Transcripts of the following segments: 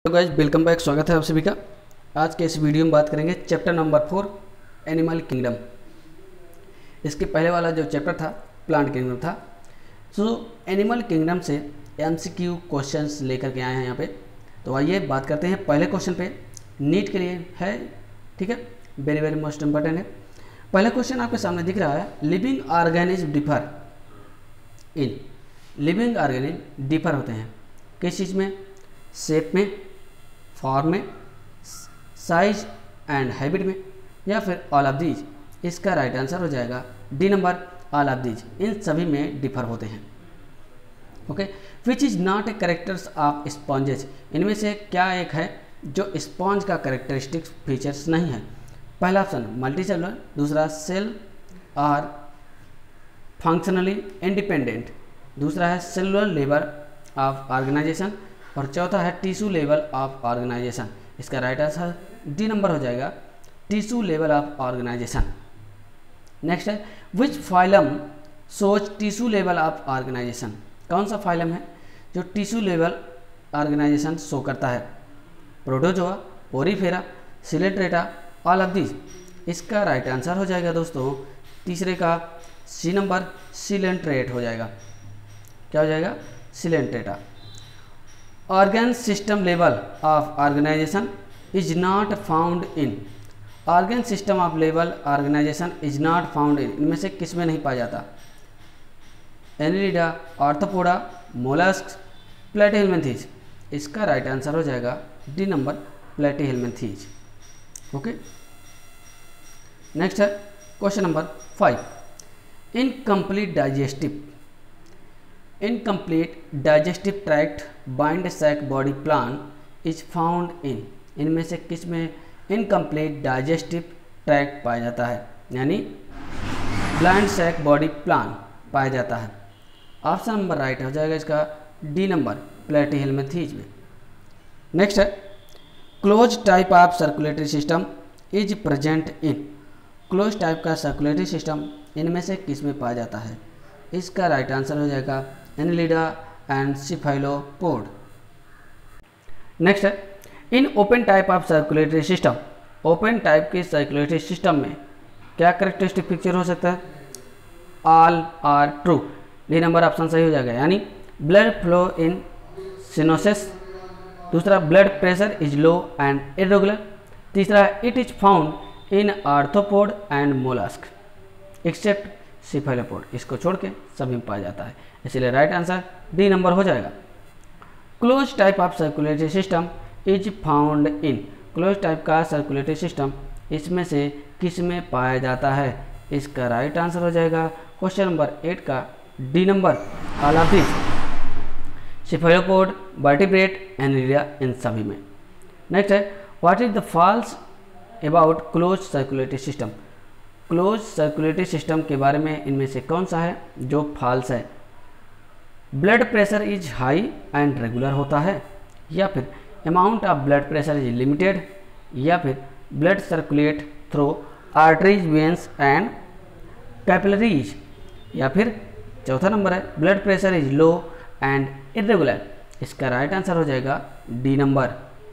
तो guys welcome back, स्वागत है आप सभी का। आज के इस वीडियो में बात करेंगे चैप्टर नंबर 4 एनिमल किंगडम। इसके पहले वाला जो चैप्टर था प्लांट किंगडम था। सो एनिमल किंगडम से एमसीक्यू क्वेश्चंस लेकर के आए हैं यहाँ पे। तो आइए बात करते हैं पहले क्वेश्चन पे, नीट के लिए है, ठीक है, वेरी वेरी मोस्ट इंपॉर्टेंट है। पहला क्वेश्चन आपके सामने दिख रहा है, living organism differ in, living organism differ होते हैं किस चीज़ में? शेप में, फॉर्म में, साइज एंड हैबिट में, या फिर ऑल ऑफ दीज। इसका राइट आंसर हो जाएगा D number, all of these. इन सभी में डिफर होते हैं। Okay, which is not a characters of sponges. इनमें से क्या एक है जो स्पॉन्ज का कैरेक्टरिस्टिक फीचर्स नहीं है? पहला ऑप्शन मल्टी सेलुलर, दूसरा सेल आर फंक्शनली इंडिपेंडेंट, दूसरा है सेलुलर लेवल ऑफ ऑर्गेनाइजेशन, और चौथा है टिश्यू लेवल ऑफ ऑर्गेनाइजेशन। इसका राइट आंसर डी नंबर हो जाएगा, tissue level of organisation. Next है, which phylum shows tissue level of organisation. कौन सा फाइलम है जो टिश्यू लेवल ऑर्गेनाइजेशन शो करता है? Protozoa, Porifera, Coelenterata, all of these. इसका राइट आंसर हो जाएगा दोस्तों तीसरे का सी नंबर, सिलेंट्रेट हो जाएगा। क्या हो जाएगा? Coelenterata. Organ system level of organisation is not found in, organ system of level organisation is not found in, इनमें से किस में नहीं पाया जाता? Annelida, Arthropoda, mollusc, Platyhelminthes. इसका राइट आंसर हो जाएगा D number, Platyhelminthes. Okay, next है question number 5, incomplete digestive, incomplete digestive tract blind sac body plan is found in. इनमें से किस में इनकम्प्लीट डाइजेस्टिव ट्रैक्ट पाया जाता है, यानी ब्लाइंड सैक बॉडी प्लान पाया जाता है? ऑप्शन नंबर राइट हो जाएगा इसका डी नंबर, प्लेटीहेल्मिन्थीज में। नेक्स्ट है, close type of circulatory system is present in, close type का सर्कुलेटरी सिस्टम इनमें से किस में पाया जाता है? इसका राइट आंसर हो जाएगा एनिलिडा एंड सिफाइलोपोड। नेक्स्ट है, in open type of circulatory system, open type के सर्कुलेटरी सिस्टम में क्या कैरेक्टरिस्टिक पिक्चर हो सकता है? All are true, D number option सही हो जाएगा, यानी ब्लड फ्लो इन सिनोसिस, दूसरा blood pressure is low and irregular, तीसरा it is found in arthropod and mollusc except cephalopod. इसको छोड़ के सभी में पाया जाता है, इसलिए राइट आंसर डी नंबर हो जाएगा। Close type of circulatory system is found in, close type का सर्कुलेटरी सिस्टम इसमें से किस में पाया जाता है? इसका राइट आंसर हो जाएगा क्वेश्चन नंबर 8 का D number, all of this, cephalopod, vertebrate, Annelida, इन सभी में। नेक्स्ट है, what is the false about close circulatory system, close circulatory system के बारे में इनमें से कौन सा है जो फॉल्स है? Blood pressure is high and regular होता है, या फिर amount of blood pressure is limited, या फिर blood circulate through arteries, veins and capillaries, या फिर चौथा नंबर है blood pressure is low and irregular. इसका राइट आंसर हो जाएगा डी नंबर,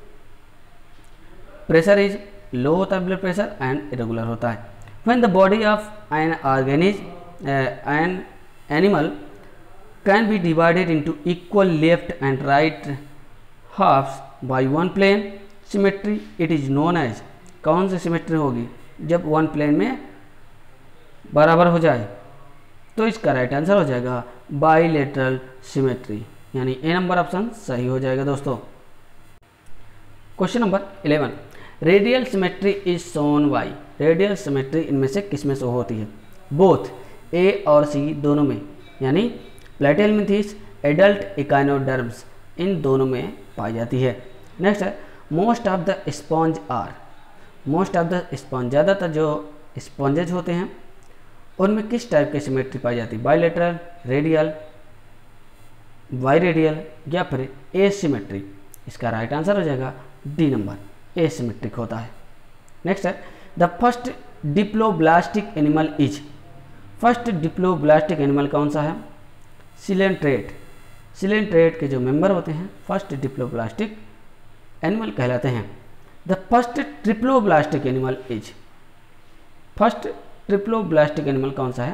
प्रेशर लो होता है ब्लड प्रेशर एंड इरेगुलर होता है। When the body of an an animal can be divided into equal left and right halves by one plane symmetry, it is known as, कौन सी symmetry होगी जब one plane में बराबर हो जाए? तो इसका राइट आंसर हो जाएगा बाइलेटरल सिमेट्री, यानी ए नंबर ऑप्शन सही हो जाएगा दोस्तों। Question number 11, radial symmetry is shown by, radial symmetry इनमें से किस में शो होती है? बोथ, ए और सी दोनों में, यानी प्लेटीहेल्मिन्थीज, एडल्ट इकाइनोडर्म्स, इन दोनों में पाई जाती है। नेक्स्ट है, most of the sponge are, most of the sponge, ज़्यादातर जो स्पॉन्जेज होते हैं उनमें किस टाइप की सिमेट्री पाई जाती है? बाइलेटरल, रेडियल, बाइरेडियल, या फिर एसिमेट्री। इसका राइट आंसर हो जाएगा डी नंबर, एसिमेट्रिक होता है। नेक्स्ट है, the first diploblastic animal is, first diploblastic animal कौन सा है? सिलेंट्रेट, सिलेंट्रेट के जो मेंबर होते हैं फर्स्ट डिप्लोब्लास्टिक एनिमल कहलाते हैं? The first triploblastic animal is, first triploblastic animal कौन सा है?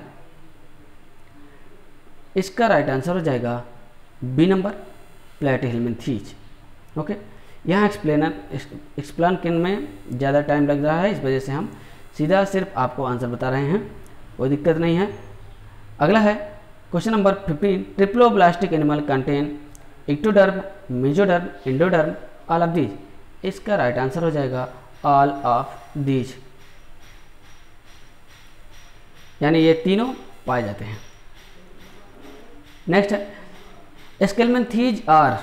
इसका राइट आंसर हो जाएगा बी नंबर, प्लेटीहेल्मिन्थीज। ओके, यहाँ एक्सप्लेन करने में ज़्यादा टाइम लग रहा है, इस वजह से हम सीधा सिर्फ आपको आंसर बता रहे हैं, कोई दिक्कत नहीं है। अगला है question number 15, triploblastic animal contain ectoderm, mesoderm, endoderm, all of these. इसका राइट आंसर हो जाएगा ऑल ऑफ दीज, यानी ये तीनों पाए जाते हैं। नेक्स्ट है Aschelminthes are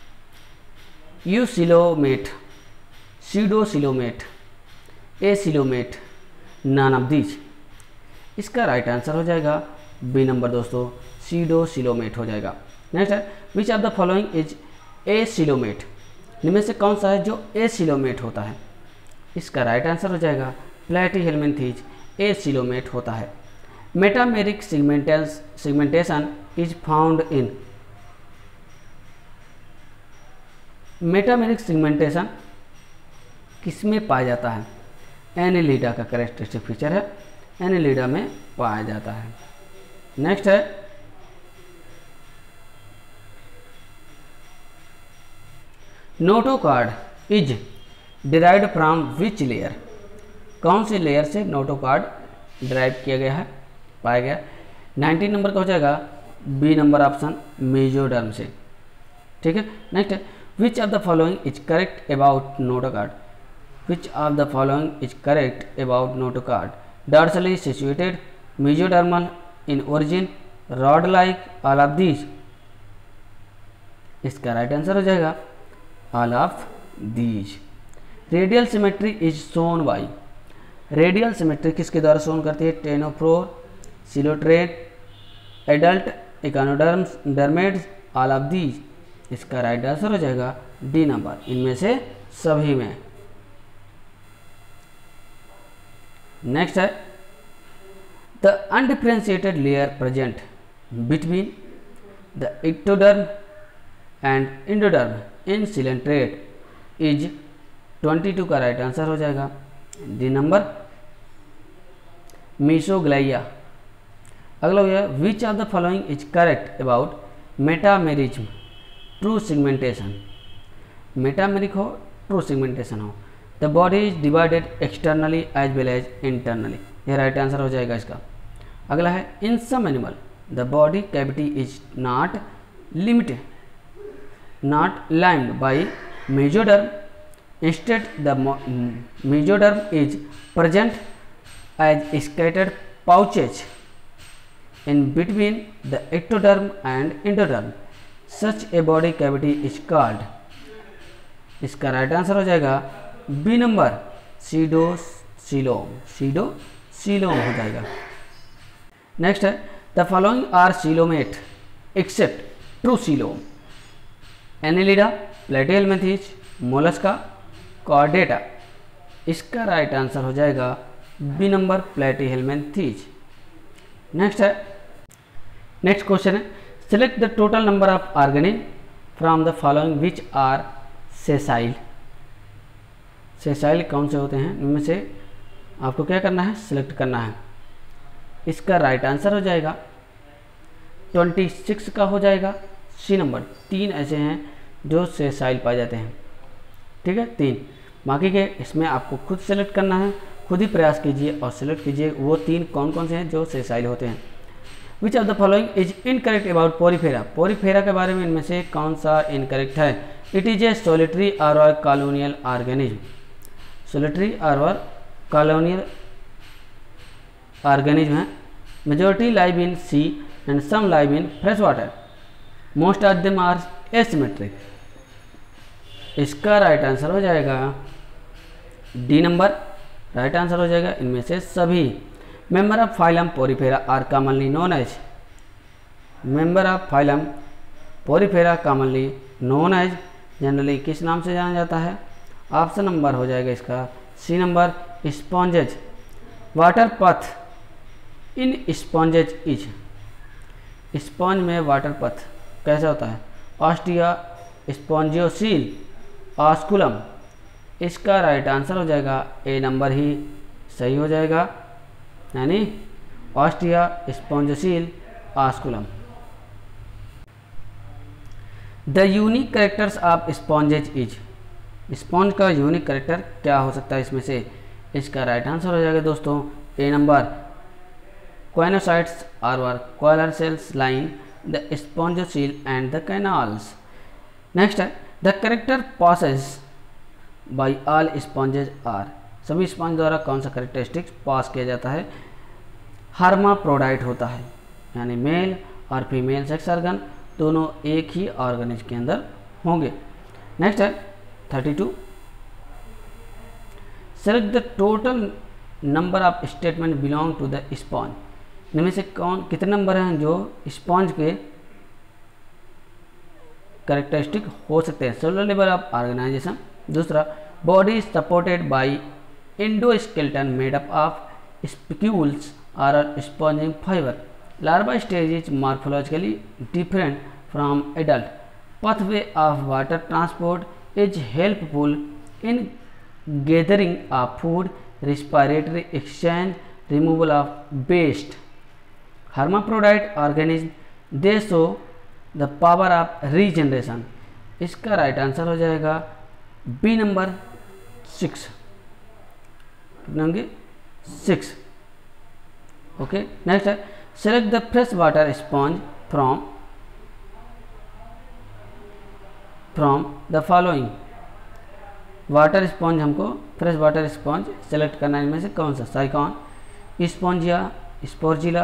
eucoelomate, pseudocoelomate, acoelomate, none of these. इसका राइट आंसर हो जाएगा बी नंबर दोस्तों, सीडोसिलोमेट हो जाएगा। नेक्स्ट है which of the following is acoelomate, इनमें से कौन सा है जो एसिलोमेट होता है? इसका राइट आंसर हो जाएगा प्लेटीहेल्मिन्थीज एसिलोमेट होता है। Metameric segmentation is found in, metameric segmentation किसमें पाया जाता है? एनेलिडा का कैरेक्टरिस्टिक फीचर है, एनेलिडा में पाया जाता है। नेक्स्ट है notochord is derived from which layer, कौन से लेयर से नोटोकार्ड डिराइव किया गया है, पाया गया? 19 नंबर का हो जाएगा बी नंबर ऑप्शन, मेसोडर्म से। ठीक है, नेक्स्ट है which of the following is correct about notochord, which of the following is correct about notochord? Dorsally situated, mesodermal in origin, rod like, all of these. इसका right answer हो जाएगा all of these. Radial symmetry is shown by, radial symmetry किसके द्वारा shown करती है? Ctenophore, coelenterate, adult echinoderms, डर्मेड्स, all of these. इसका right answer हो जाएगा डी नंबर, इनमें से सभी में। नेक्स्ट है the undifferentiated layer present between the ectoderm and endoderm in coelenterate is 22 का राइट आंसर हो जाएगा डी नंबर, मीसोग्लाइया। अगला हो गया which of the following is correct about metamerism, true segmentation. Metameric हो, ट्रू सेगमेंटेशन हो। The body is divided externally as well as internally, यह right answer हो जाएगा इसका। अगला है in some animal the body cavity is not limited, not lined by mesoderm, instead the mesoderm is present as scattered pouches in between the ectoderm and endoderm, such a body cavity is called। इसका right answer हो जाएगा B number, pseudocoelom, pseudocoelom हो जाएगा। Next है the following are coelomate except true coelom, Annelida, Platyhelminthes, Mollusca, Chordata. इसका right answer हो जाएगा B number, Platyhelminthes. Next है नेक्स्ट क्वेश्चन है select the total number of organisms from the following which are sessile. Sessile कौन से होते हैं? इनमें से आपको क्या करना है? सिलेक्ट करना है। इसका राइट आंसर हो जाएगा 26 का हो जाएगा सी नंबर। 3 ऐसे हैं जो सेसाइल पाए जाते हैं, ठीक है, 3। बाकी के इसमें आपको खुद सेलेक्ट करना है, खुद ही प्रयास कीजिए और सिलेक्ट कीजिए वो 3 कौन कौन से हैं जो सेसाइल होते हैं। Which of the following is incorrect about Porifera, Porifera के बारे में इनमें से कौन सा इनकरेक्ट है? इट इज ए सोलिटरी और कॉलोनियल ऑर्गेनिज्म, सोलिटरी और कॉलोनियल ऑर्गेनिज्म है। Majority live in sea and some live in fresh water, most of them are asymmetric. इसका राइट आंसर हो जाएगा डी नंबर, राइट आंसर हो जाएगा इनमें से सभी। Member of phylum Porifera are commonly known as, member of phylum Porifera commonly known as, generally किस नाम से जाना जाता है? ऑप्शन नंबर हो जाएगा इसका सी number, sponges. Water path in sponges is, sponge में वाटर पथ कैसा होता है? ऑस्टिया, स्पॉन्जियोसील, ऑस्कुलम, इसका राइट आंसर हो जाएगा ए नंबर ही सही हो जाएगा, यानी ostia spongocoel osculum. The unique characters of sponges is, sponge का यूनिक करेक्टर क्या हो सकता है इसमें से, इसका राइट आंसर हो जाएगा दोस्तों A number, choanocytes are collar cells line the spongocoel and the canals. Next है the character passes by all sponges are, सभी स्पॉन्ज द्वारा कौन सा करेक्टरिस्टिक्स पास किया जाता है, हर्माप्रोडाइट होता है, यानी मेल और फीमेल सेक्स ऑर्गन दोनों एक ही ऑर्गेनिज्म के अंदर होंगे। नेक्स्ट है 32, select the total number of statement belong to the sponge, इनमें से कौन कितने नंबर हैं जो स्पॉन्ज के करेक्टरिस्टिक हो सकते हैं। Cellular level of organisation. दूसरा, body is supported by endoskeleton made up of spicules और spongin fibre. Larva stage is morphologically different from adult. pathway of water transport is helpful in gathering of food, respiratory exchange, removal of waste. Hermaphrodite organism, they show the power of regeneration. इसका right answer हो जाएगा B number 6, कितने होंगे 6। Okay, next है select the fresh water sponge from the following. Water sponge, हमको fresh water sponge select करना है, इनमें से कौन सा, साइकॉन, स्पॉन्जिया, स्पोर्जिला,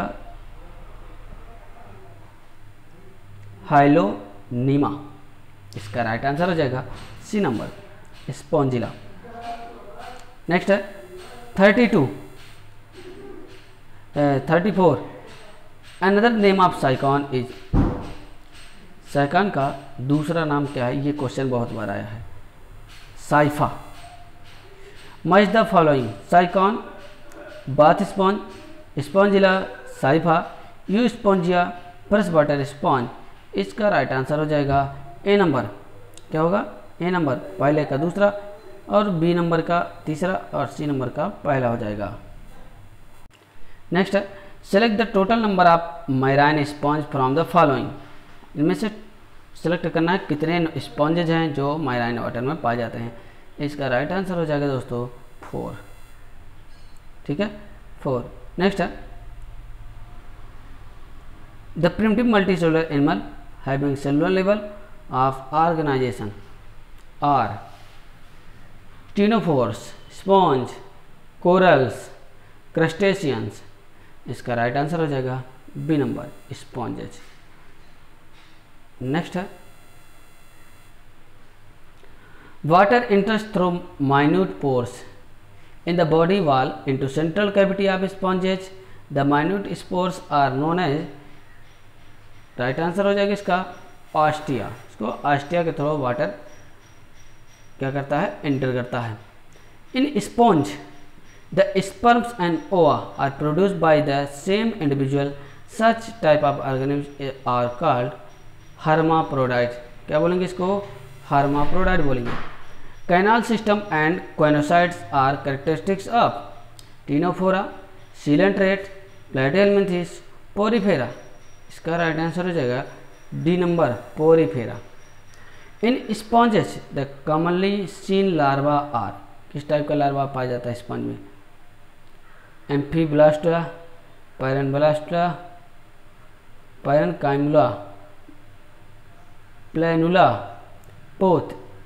हाइलोनीमा। इसका राइट आंसर हो जाएगा सी नंबर, स्पॉन्जिला। नेक्स्ट है 34 another name of Sycon is, Sycon का दूसरा नाम क्या है, ये क्वेश्चन बहुत बार आया है। Scypha. Match the following, Sycon, bath sponge, Spongilla, Scypha, Euspongia, fresh water sponge. इसका राइट आंसर हो जाएगा ए नंबर, क्या होगा, ए नंबर पहले का दूसरा और बी नंबर का तीसरा और सी नंबर का पहला हो जाएगा। नेक्स्ट है select the total number of marine sponge from the following. इनमें से सेलेक्ट करना है कितने स्पॉन्जेज हैं जो मैराइन वाटर में पाए जाते हैं। इसका राइट आंसर हो जाएगा दोस्तों 4, ठीक है 4। नेक्स्ट है the primitive multicellular animal having cellular level of organisation are ctenophores, sponge, corals, crustaceans. इसका राइट आंसर हो जाएगा बी नंबर, स्पॉन्जेज। नेक्स्ट है water enters through minute pores in the body wall into central cavity of sponges. The minute spores are known as, right answer हो जाएगा इसका ostia. इसको ostia के through water क्या करता है, एंटर करता है। In sponge the sperms and ova are produced by the same individual. Such type of organisms are called hermaphrodites. क्या बोलेंगे इसको, hermaphrodite बोलेंगे। Canal system and coenocytes are characteristics of Ctenophora, coelenterate, Platyhelminthes, Porifera. इसका right answer हो जाएगा D number, Porifera. In sponges the commonly seen larva are, किस type का larva पाया जाता है स्पॉन्ज में, एम्फीब्लास्टा, पैरनब्लास्टा, parenchymula, planula, both,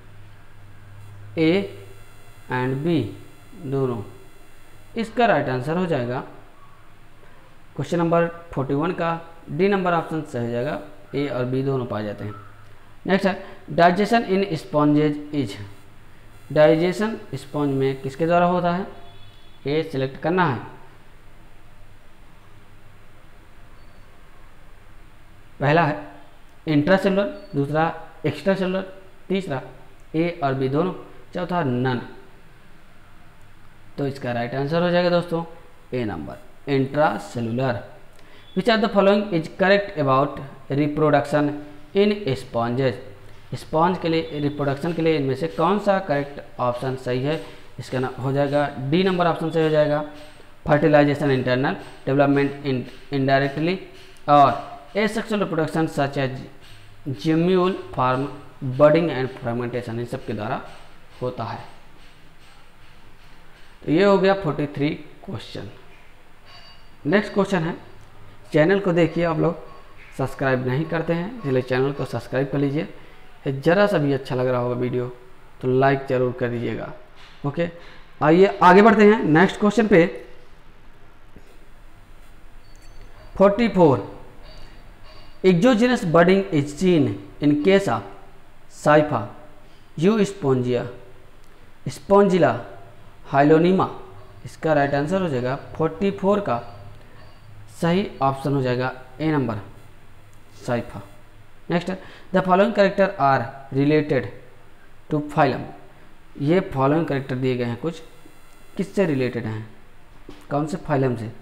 A and B दोनों। इसका राइट आंसर हो जाएगा क्वेश्चन नंबर 41 का डी नंबर ऑप्शन सही हो जाएगा, ए और बी दोनों पाए जाते हैं। नेक्स्ट है digestion in sponges is, digestion sponge में किसके द्वारा होता है, ए सिलेक्ट करना है। पहला है इंट्रासेलुलर, दूसरा एक्स्ट्रासेलुलर, तीसरा ए और बी दोनों, चौथा नन। तो इसका राइट आंसर हो जाएगा दोस्तों A number, intracellular. Which are the following is correct about reproduction in sponges. Sponge के लिए, रिप्रोडक्शन के लिए इनमें से कौन सा करेक्ट ऑप्शन सही है? इसका ना हो जाएगा डी नंबर ऑप्शन सही हो जाएगा। फर्टिलाइजेशन इंटरनल, डेवलपमेंट इनडायरेक्टली, और asexual reproduction such as gemmule form, budding and fragmentation, इन सब के द्वारा होता है। तो ये हो गया 43 क्वेश्चन। नेक्स्ट क्वेश्चन है, चैनल को देखिए, आप लोग सब्सक्राइब नहीं करते हैं इसलिए चैनल को सब्सक्राइब कर लीजिए। ज़रा सा भी अच्छा लग रहा होगा वीडियो तो लाइक ज़रूर कर दीजिएगा। ओके, आइए आगे बढ़ते हैं नेक्स्ट क्वेश्चन पे। 44 exogenous budding is seen in case of Scypha Euspongia Spongilla Hyalonema. इसका राइट आंसर हो जाएगा 44 का सही ऑप्शन हो जाएगा A number, Scypha. Next, the following character are related to phylum. ये फॉलोइंग कैरेक्टर दिए गए हैं, कुछ किससे रिलेटेड हैं, कौन से फाइलम से?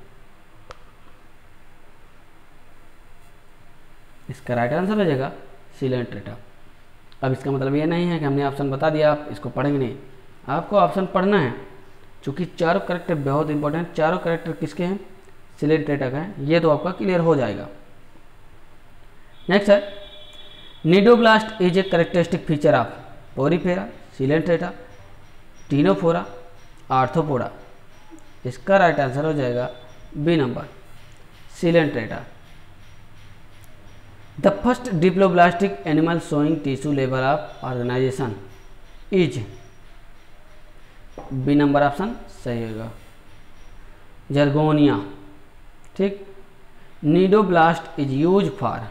इसका राइट आंसर हो जाएगा सिलेंट्रेटा। अब इसका मतलब ये नहीं है कि हमने ऑप्शन बता दिया आप इसको पढ़ेंगे नहीं, आपको ऑप्शन पढ़ना है, क्योंकि चारों कैरेक्टर बहुत इंपॉर्टेंट। चारों कैरेक्टर किसके हैं? सिलेंट्रेटा का है, ये तो आपका क्लियर हो जाएगा। नेक्स्ट है, cnidoblast is a characteristic feature of Porifera, Coelenterata, Ctenophora, Arthropoda. इसका राइट आंसर हो जाएगा B number, Coelenterata. The first diploblastic animal showing tissue level of organisation is, B number option सही होगा, जर्गोनिया। ठीक, cnidoblast is use for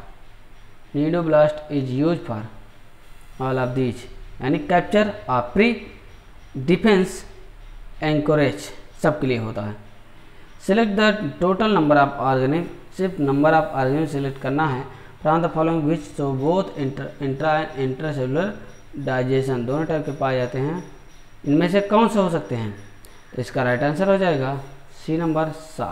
all of these, यानी capture और prey defence, anchorage, सबके लिए होता है। Select the total number of organism, सिर्फ नंबर ऑफ ऑर्गेनिज्म सिलेक्ट करना है। From the following which show both intra and intracellular digestion, दोनों टाइप के पाए जाते हैं, इनमें से कौन से हो सकते हैं? तो इसका राइट आंसर हो जाएगा सी नंबर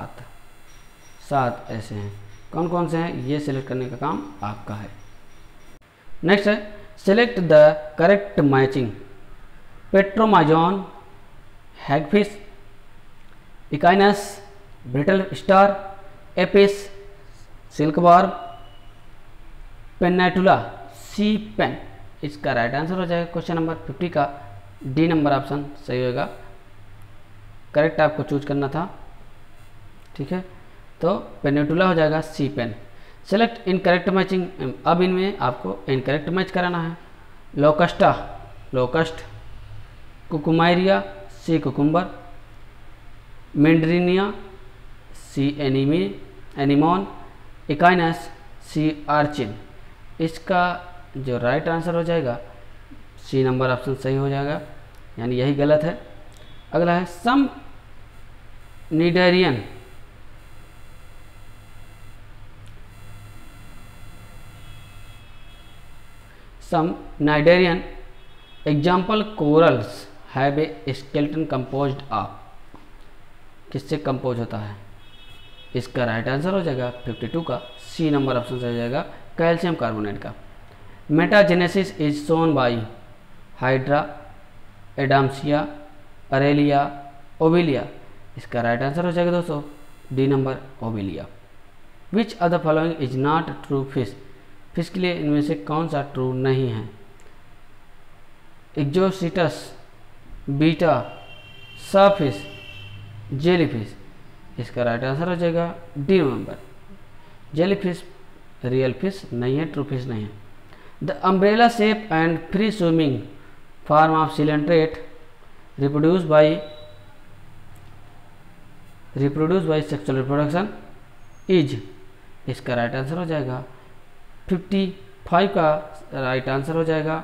7 ऐसे हैं। कौन कौन से हैं ये सिलेक्ट करने का काम आपका है। नेक्स्ट है, select the correct matching. Petromyzon, hagfish, Echinus, brittle star, Apis, silkworm, Pennatula, sea pen. इसका राइट आंसर हो जाएगा क्वेश्चन नंबर 50 का डी नंबर ऑप्शन सही होगा। करेक्ट आपको चूज करना था, ठीक है, तो पेन्नाटुला हो जाएगा sea pen. Select incorrect matching, अब इनमें आपको इनकरेक्ट मैच कराना है। Locusta, locust, Cucumaria, sea cucumber, Meandrina, sea anemone, Echinus, sea urchin. इसका जो राइट आंसर हो जाएगा सी नंबर ऑप्शन सही हो जाएगा, यानी यही गलत है। अगला है some cnidarian, some cnidarian example corals have a skeleton composed of, किससे कंपोज होता है? इसका राइट आंसर हो जाएगा 52 का सी नंबर ऑप्शन से हो जाएगा, कैल्शियम कार्बोनेट का। Metagenesis is shown by Hydra, Adamsia, Aurelia, Obelia. इसका राइट आंसर हो जाएगा दोस्तों D number, Obelia. Which of the following is not true fish, fish के लिए इनमें से कौन सा ट्रू नहीं है? Exocoetus, Betta, sawfish, jellyfish. इसका राइट आंसर हो जाएगा D number, jellyfish real fish नहीं है, ट्रू फिश नहीं है। The umbrella shape and free swimming form of coelenterate reproduce by sexual reproduction is. इसका राइट आंसर हो जाएगा 55 का राइट आंसर हो जाएगा।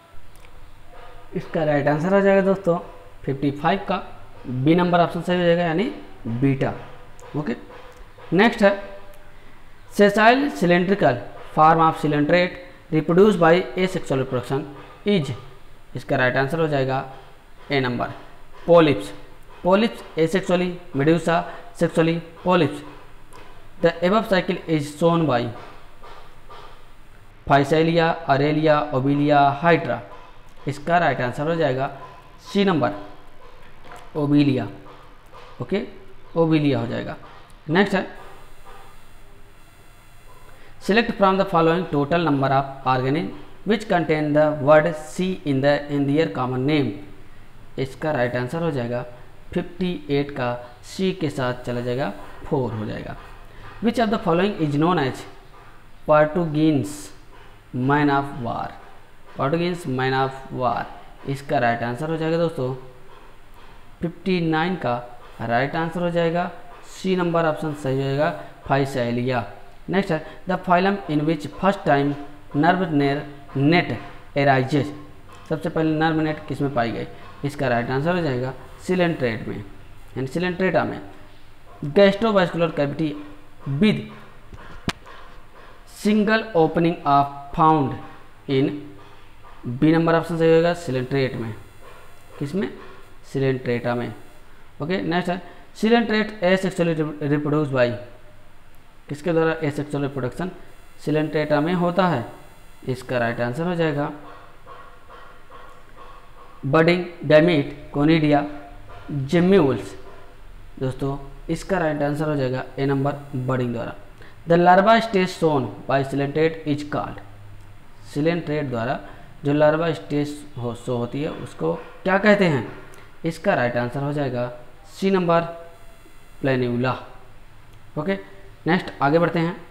इसका राइट आंसर हो जाएगा दोस्तों 55 का बी नंबर ऑप्शन सही हो जाएगा, यानी बीटा। ओके, नेक्स्ट है sessile cylindrical form of coelenterate reproduce by asexual reproduction is. इसका राइट आंसर हो जाएगा A number, polyps. Polyps asexually, medusa sexually, polyps. The above cycle is shown by Physalia, Aurelia, Obelia, Hydra. इसका right answer हो जाएगा C number Obelia. Okay, Obelia हो जाएगा। Next है select from the following total number of organism which contain the word sea in their common name. इसका right answer हो जाएगा 58 का सी के साथ चला जाएगा 4 हो जाएगा। Which of the following is known as Portuguese man of war. Portuguese man of war, इसका राइट आंसर हो जाएगा दोस्तों 59 का राइट आंसर हो जाएगा सी नंबर ऑप्शन सही हो जाएगा फाइसेलिया। नेक्स्ट है the phylum in which first time nerve net arises. सबसे पहले नर्व नेट किस में पाई गई? इसका राइट आंसर हो जाएगा सिलेंट्रेट में, यानी सिलेंट्रेटा में। Gastrovascular cavity with single opening of found in B number option सही होगा सिलेंट्रेट में। किसमें? सिलेंट्रेटा में। ओके, नेक्स्ट है सिलेंट्रेट एसेक्सुअली रिप्रोड्यूस बाई। किसके द्वारा एसेक्सुअल रिप्रोडक्शन? सिलेंट्रेटा में होता है। इसका राइट आंसर हो जाएगा बडिंग गैमीट कोनिडिया जेम्यूल्स। दोस्तों इसका राइट आंसर हो जाएगा ए नंबर बडिंग द्वारा। The larva stage shown by coelenterate is called. Coelenterate द्वारा जो लार्वा स्टेज शो होती है उसको क्या कहते हैं? इसका राइट आंसर हो जाएगा C number planula. Okay, next आगे बढ़ते हैं।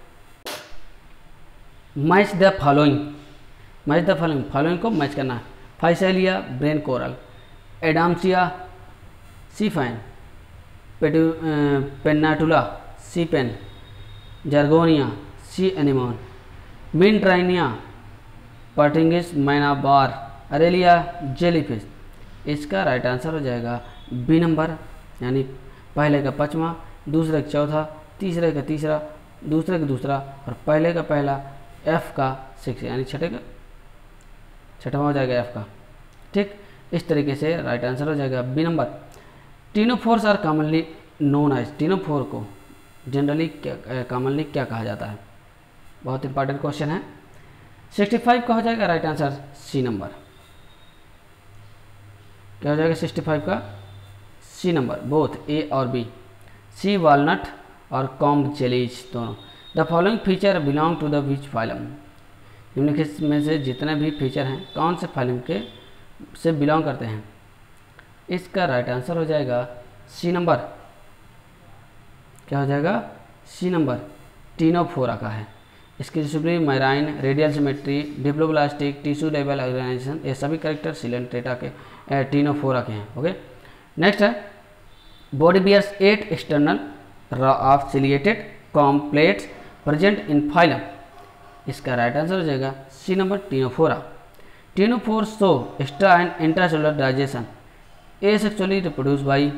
Match the following. Match the following, following को मैच करना है। Physalia brain coral, Adamsia sea fan, Pennatula sea pen, Gorgonia sea anemone, Meandrina Portuguese man of war, Aurelia jellyfish. इसका right answer हो जाएगा B number, यानी पहले का पाँचवा, दूसरे का चौथा, तीसरे का तीसरा, दूसरे का दूसरा और पहले का पहला, एफ का 6 यानी छठवां हो जाएगा एफ का। ठीक, इस तरीके से राइट आंसर हो जाएगा B number. Ctenophores are commonly known as. Ctenophore को जनरली कॉमनली क्या कहा जाता है? बहुत इंपॉर्टेंट क्वेश्चन है। 65 का हो जाएगा राइट आंसर सी नंबर। क्या हो जाएगा 65 का? सी नंबर, बोथ ए और बी। सी वॉलनट और कॉम्ब जेलीज दोनों। The following feature belong to the which phylum. निम्नलिखित में से जितने भी फीचर हैं कौन से फाइलम के से बिलोंग करते हैं? इसका राइट आंसर हो जाएगा सी नंबर। क्या हो जाएगा? सी नंबर, टीनोफोरा का है। इसकी discipline marine, radial symmetry, diploblastic, tissue level organisation, ये सभी कैरेक्टर सिलेंट्रेटा के टीनोफोरा के हैं। ओके, नेक्स्ट है body bears 8 external of ciliated comb plates present in phylum. इसका राइट आंसर हो जाएगा C number, Ctenophora. Ctenophore show extra and intracellular digestion, asexually reproduce by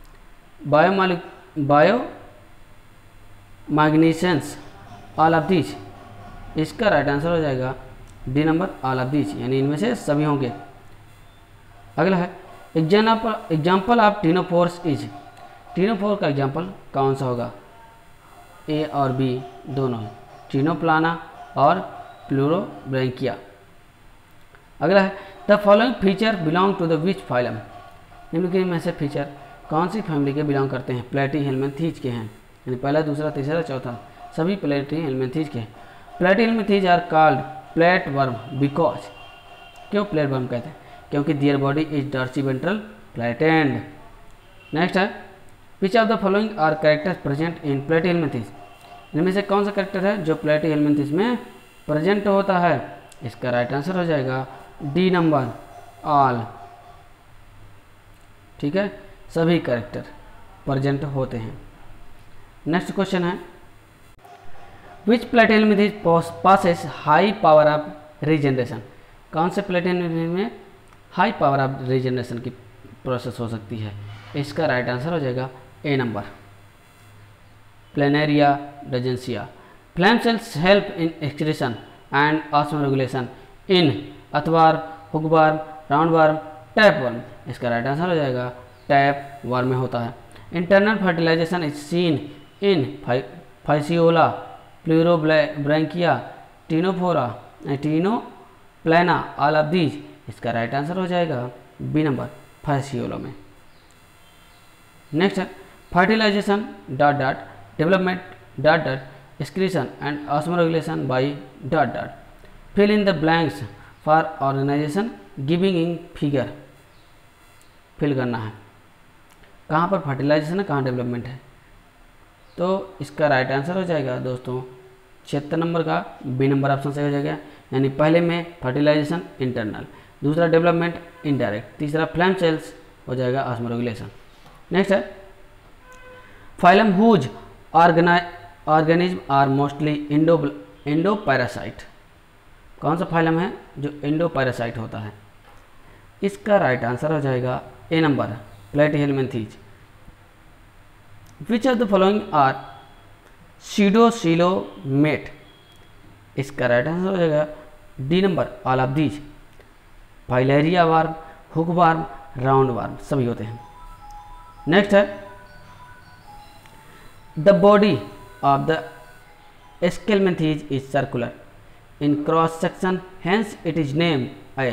बायोमैग्नीशियंस, ऑल ऑफ दीज। इसका right answer हो जाएगा D number, all of these, यानी इनमें से सभी होंगे। अगला है example of ctenophores is. Ctenophore का एग्जाम्पल कौन सा होगा? ए और बी दोनों, टीनोप्लाना और प्लूरोब्रैंकिया। अगला है the following feature belong to the which phylum. निम्नलिखित में से फीचर कौन सी फैमिली के बिलोंग करते हैं? प्लेटीहेल्मिन्थीज के हैं, यानी पहला, दूसरा, तीसरा, चौथा सभी प्लेटीहेल्मिन्थीज के हैं। Platyhelminthes are called plate worm because. क्यों प्लेट वर्म कहते हैं? क्योंकि their body is dorsiventral flattened. Next है which of the following are characters present in Platyhelminthes. इनमें से कौन सा कैरेक्टर है जो प्लेटीहेल्मिन्थीज में प्रेजेंट होता है? इसका राइट आंसर हो जाएगा डी नंबर, ऑल। ठीक है, सभी कैरेक्टर प्रेजेंट होते हैं। नेक्स्ट क्वेश्चन है which Platyhelminthes passes high power of regeneration. कौन से प्लेटीहेल्मिन्थीज में हाई पावर ऑफ रीजनरेशन की प्रोसेस हो सकती है? इसका राइट आंसर हो जाएगा A number, Planaria Dugesia. Flame cells help in excretion and osmoregulation in earthworm, hookworm, roundworm, tapeworm. इसका राइट आंसर हो जाएगा टैप वर्म में होता है। Internal fertilisation is seen in Fasciola, Pleurobrachia, Ctenophora एंटीनो प्लाना, ऑल ऑफ दीज। इसका right answer हो जाएगा बी नंबर, फैसियोलो में। नेक्स्ट है fertilisation dot dot development dot dot excretion and osmoregulation by dot dot. Fill in the blanks for organisation giving in figure. Fill करना है कहाँ पर fertilisation है, कहाँ डेवलपमेंट है। तो इसका राइट आंसर हो जाएगा दोस्तों 76 नंबर का बी नंबर ऑप्शन सही हो जाएगा। यानी पहले में फर्टिलाइजेशन इंटरनल, दूसरा डेवलपमेंट इनडायरेक्ट, तीसरा फ्लैम सेल्स हो जाएगा ऑस्मोरेगुलेशन। नेक्स्ट है phylum whose organism are mostly endoparasite. कौन सा फाइलम है जो इंडो पैरासाइट होता है। इसका राइट आंसर हो जाएगा A number, Platyhelminthes. Which of the following are pseudocoelomate. इसका राइट आंसर हो जाएगा D number, all of these. Filaria worm, hookworm, roundworm सभी होते हैं। नेक्स्ट है the body of the Aschelminthes is circular in cross section, hence it is name as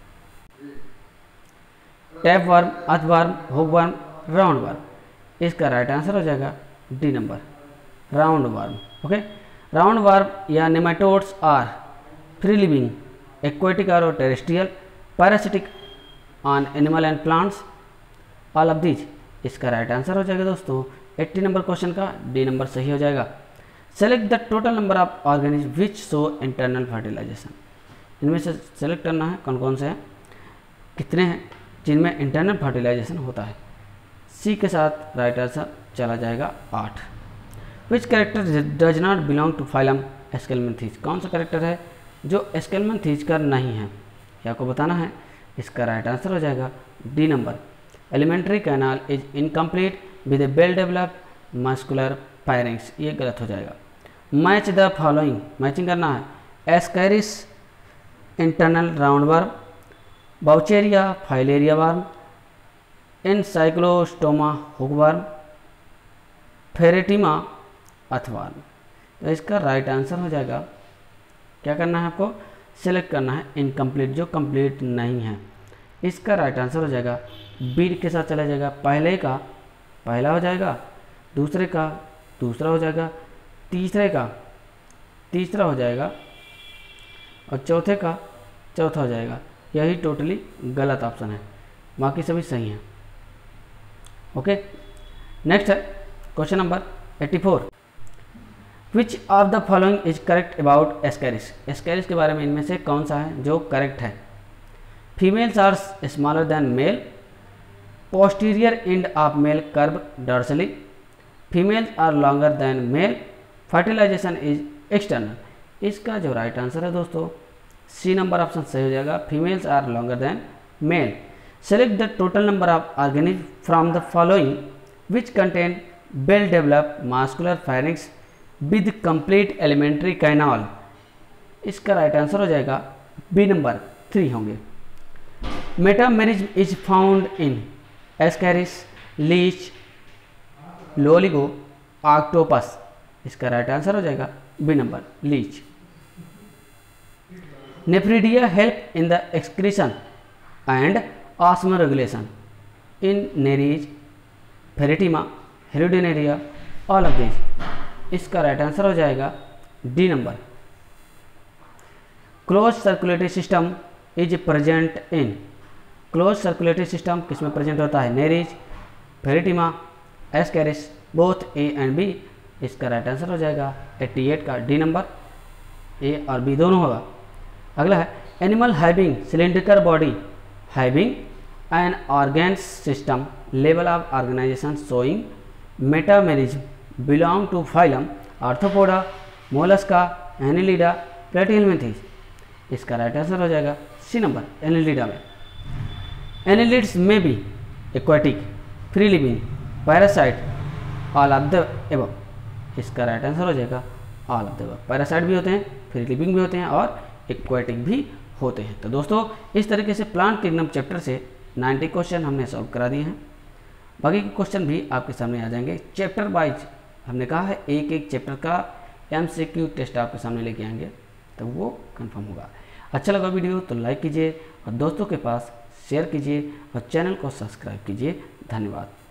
tapeworm, earthworm, hookworm, roundworm. इसका right answer हो जाएगा D number, roundworm. Okay, roundworm या nematodes are free living, aquatic और terrestrial, parasitic on animal and plants, all of these. इसका right answer हो जाएगा दोस्तों 80 number question का डी नंबर सही हो जाएगा। Select the total number of organism which show internal fertilisation. इनमें से सेलेक्ट करना है कौन कौन से हैं, कितने हैं जिनमें इंटरनल फर्टिलाइजेशन होता है। सी के साथ राइट आंसर चला जाएगा 8। Which character does not belong to phylum aschelminthes. कौन सा कैरेक्टर है जो एस्केलमेंथीज का नहीं है, ये आपको बताना है। इसका राइट आंसर हो जाएगा D number, alimentary canal is incomplete with a well developed muscular pharynx. ये गलत हो जाएगा। मैच द फॉलोइंग, मैचिंग करना है। Ascaris internal round worm, wuchereria filaria worm, ancylostoma hook worm, pheretima earthworm. तो इसका राइट आंसर हो जाएगा, क्या करना है आपको, सेलेक्ट करना है इनकम्प्लीट, जो कंप्लीट नहीं है। इसका राइट आंसर हो जाएगा बी के साथ चला जाएगा। पहले का पहला हो जाएगा, दूसरे का दूसरा हो जाएगा, तीसरे का तीसरा हो जाएगा और चौथे का चौथा हो जाएगा। यही टोटली गलत ऑप्शन है, बाकी सभी सही हैं। ओके, नेक्स्ट है question number 84। Which of the following is correct about ascaris. Ascaris के बारे में इनमें से कौन सा है जो करेक्ट है। Females are smaller than male, posterior end of male curve dorsally, females are longer than male, fertilisation is external. इसका जो राइट आंसर है दोस्तों सी नंबर ऑप्शन सही हो जाएगा, females are longer than male. Select the total number of organism from the following which contain well developed muscular pharynx with complete alimentary canal. इसका right answer हो जाएगा बी नंबर 3 होंगे। Metamerism is found in ascaris, leech, loligo, octopus. इसका right answer हो जाएगा B number, leech. Nephridia help in the excretion and osmoregulation in nereis, pheretima, hirudinaria, all of this. इसका right answer हो जाएगा D number. Close circulatory system is present in. Close circulatory system किसमें present होता है, nereis, pheretima, ascaris, both A and B. इसका right answer हो जाएगा 88 का डी नंबर, ए और बी दोनों होगा। अगला है animal having cylindrical body having an organs system level of organisation showing metamerism belong to phylum arthropoda, mollusca, annelida, platyhelminthes. इसका राइट आंसर हो जाएगा सी नंबर, एनिलिडा में। Annelids may be aquatic, free living, parasite, all of the above. इसका right answer हो जाएगा all of the above. Parasite भी होते हैं, फ्री लिविंग भी होते हैं और एक्वाटिक भी होते हैं। तो दोस्तों इस तरीके से प्लांट किंगडम चैप्टर से 90 क्वेश्चन हमने सॉल्व करा दिए हैं। बाकी के क्वेश्चन भी आपके सामने आ जाएंगे चैप्टर वाइज। हमने कहा है एक एक चैप्टर का MCQ टेस्ट आपके सामने लेके आएंगे। तो वो कंफर्म होगा। अच्छा लगा वीडियो तो लाइक कीजिए और दोस्तों के पास शेयर कीजिए और चैनल को सब्सक्राइब कीजिए। धन्यवाद।